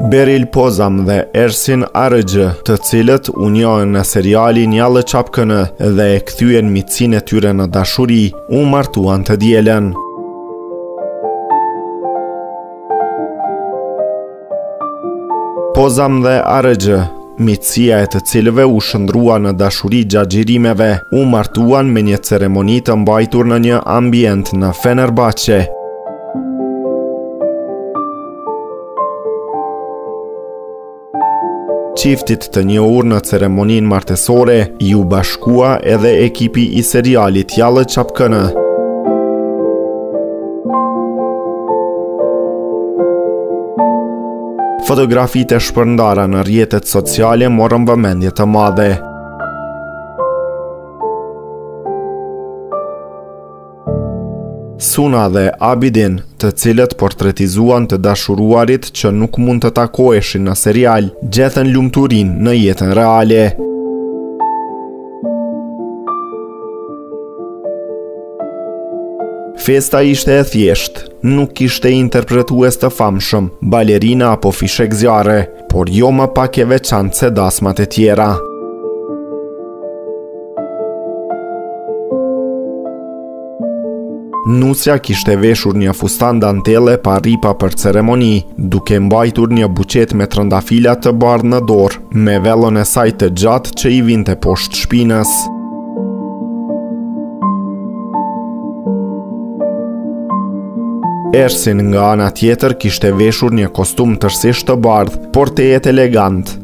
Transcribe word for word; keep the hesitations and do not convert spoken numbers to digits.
Beryl Pozam dhe Ersin Arëgjë, të cilët u njohën në serialin Jallë Çapkënë dhe e kthyen miqësinë e tyre në dashuri, u martuan të dielën. Pozam dhe Arëgjë, miqësia e të cilëve u shndrua në dashuri gjatë xhirimeve, u martuan me një ceremoni të mbajtur në një ambient në Fenerbahçe. Çiftit të njohur në ceremoninë martesore ju bashkua edhe ekipi i serialit Jallë Çapkënë. Fotografitë e shpërndara në rrjetet sociale morën vëmendje të madhe. Suna dhe Abidin, të cilët portretizuan të dashuruarit që nuk mund të takoheshin në serial, gjetën lumturinë në jetën reale. Festa ishte e thjeshtë, nuk kishte interpretues të famshëm, balerina apo fishek zjarre, por jo më pak e veçantë se dasmat e tjera. Nusja kishte veshur një fustan dantele pa ripa për ceremoni, duke mbajtur një buqet me trëndafila të bardhë në dorë, me vellon e saj të gjatë që i vinte poshtë shpinës. Ersin nga ana tjetër kishte veshur një kostum tërësisht të bardhë, por tejet elegant,